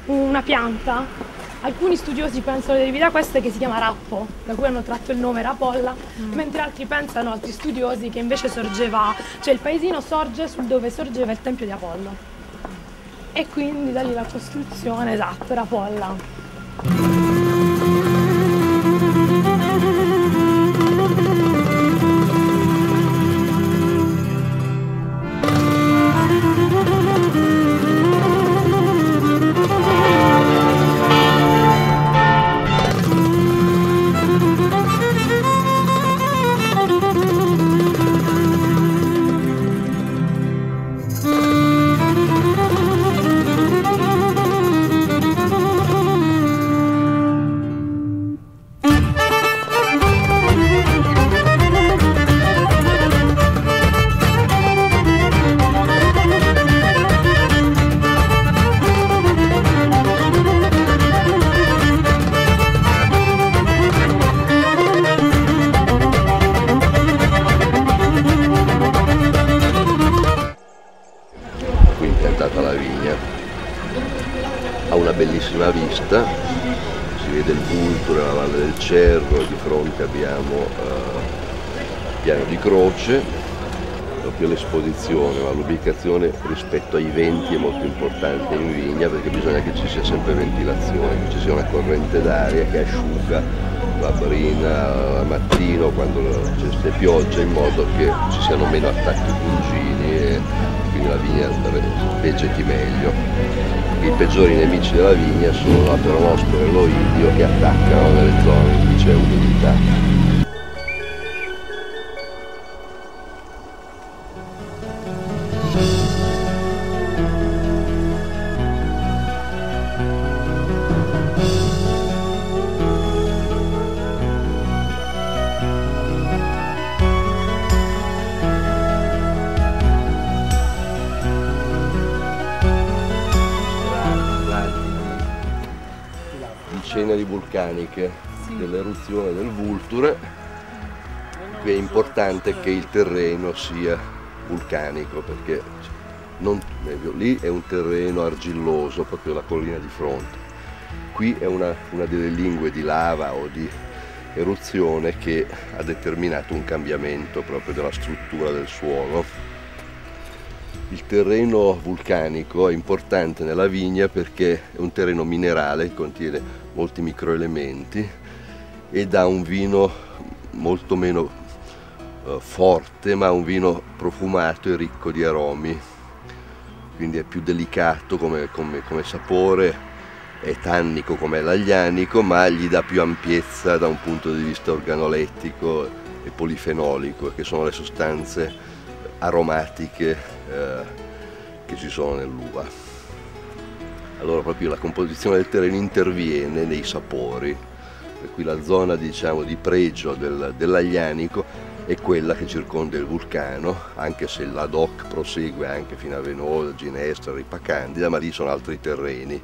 una pianta. Alcuni studiosi pensano derivi da queste, che si chiama rappo, da cui hanno tratto il nome Rapolla, mentre altri pensano, altri studiosi, che invece sorgeva, cioè il paesino sorge sul dove sorgeva il tempio di Apollo. E quindi da lì la costruzione, esatto, Rapolla. La vigna ha una bellissima vista, si vede il Vulture, la Valle del Cerro, di fronte abbiamo il Piano di Croce, proprio l'esposizione, ma l'ubicazione rispetto ai venti è molto importante in vigna, perché bisogna che ci sia sempre ventilazione, che ci sia una corrente d'aria che asciuga la brina al mattino quando c'è pioggia, in modo che ci siano meno attacchi fungini e quindi la vigna vegeti meglio. I peggiori nemici della vigna sono la peronospora e l'oidio, che attaccano nelle zone in cui c'è umidità. Ceneri vulcaniche dell'eruzione del Vulture. Qui è importante che il terreno sia vulcanico, perché lì è un terreno argilloso, proprio la collina di fronte. Qui è una delle lingue di lava o di eruzione che ha determinato un cambiamento proprio della struttura del suolo. Il terreno vulcanico è importante nella vigna perché è un terreno minerale che contiene molti microelementi e dà un vino molto meno forte, ma un vino profumato e ricco di aromi, quindi è più delicato come sapore, è tannico come l'aglianico, ma gli dà più ampiezza da un punto di vista organolettico e polifenolico, che sono le sostanze aromatiche che ci sono nell'uva. Allora proprio la composizione del terreno interviene nei sapori, per cui la zona, diciamo, di pregio dell'aglianico è quella che circonda il vulcano, anche se la DOC prosegue anche fino a Venosa, Ginestra, Ripa Candida, ma lì sono altri terreni.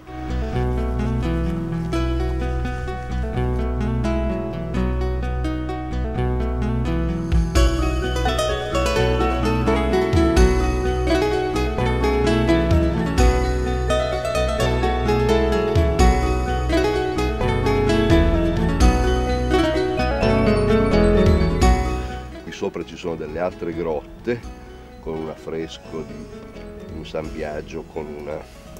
Sopra ci sono delle altre grotte con un affresco di un San Biagio con una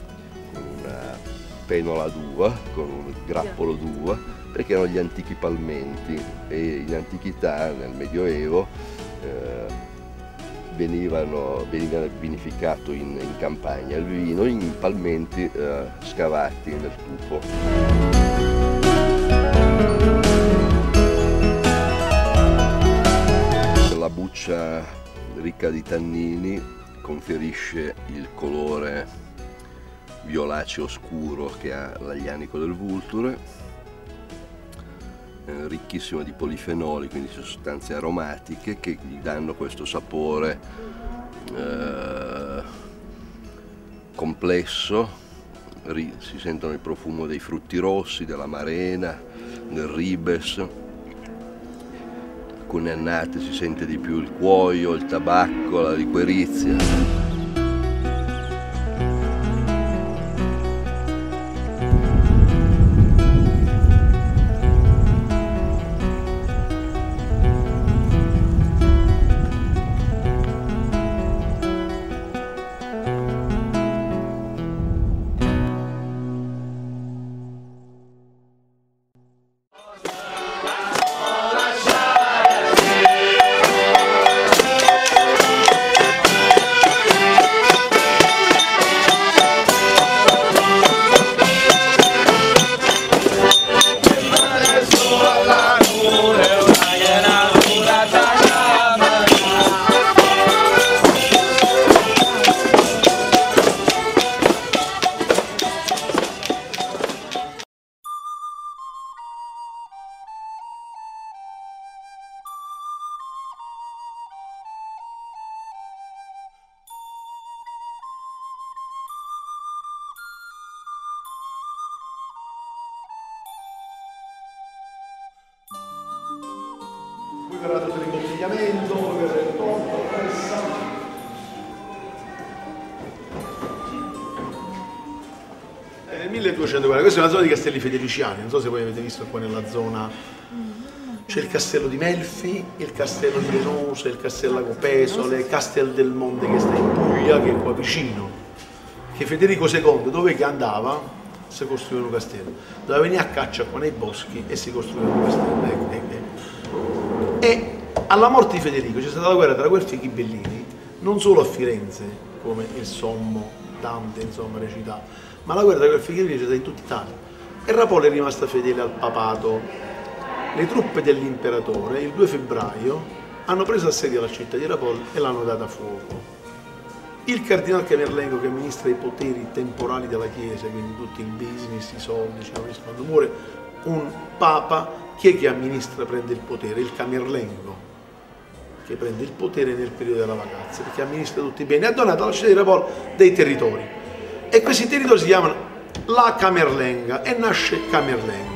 penola d'uva, con un grappolo d'uva, perché erano gli antichi palmenti, e in antichità, nel Medioevo, veniva vinificato in campagna il vino in palmenti scavati nel tufo. La buccia ricca di tannini conferisce il colore violaceo scuro che ha l'aglianico del Vulture, ricchissimo di polifenoli, quindi sostanze aromatiche che gli danno questo sapore complesso. Si sentono il profumo dei frutti rossi, dell'amarena, del ribes. Alcune annate si sente di più il cuoio, il tabacco, la liquerizia. Qui verrà tutto l'imbottigliamento, poi verrà il torto, la pressa. Nel 1240, questa è una zona di castelli federiciani, non so se voi avete visto qua nella zona, c'è il castello di Melfi, il castello di Venosa, il castello Agopesole, Castel del Monte che sta in Puglia, che è qua vicino, che Federico II, dove che andava, si costruiva un castello, doveva venire a caccia qua nei boschi e si costruiva un castello. E alla morte di Federico c'è stata la guerra tra Guelfi e Ghibellini, non solo a Firenze, come il Sommo, Dante, insomma, recita, ma la guerra tra Guelfi e Ghibellini c'è stata in tutta Italia. E Rapollo è rimasta fedele al papato. Le truppe dell'imperatore, il 2 febbraio, hanno preso assedio la città di Rapollo e l'hanno data a fuoco. Il cardinal Camerlengo, che amministra i poteri temporali della Chiesa, quindi tutto il business, i soldi, diciamo, quando muore un papa, chi è che amministra, prende il potere? Il Camerlengo, che prende il potere nel periodo della vacanza, perché amministra tutti i beni. Ha donato alla città di Rapollo dei territori. E questi territori si chiamano la Camerlenga e nasce Camerlengo.